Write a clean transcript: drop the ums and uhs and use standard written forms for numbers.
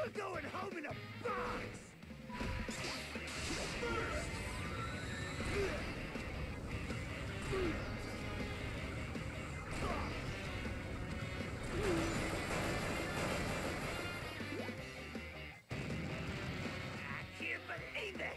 You're going home in a box! I can't believe it!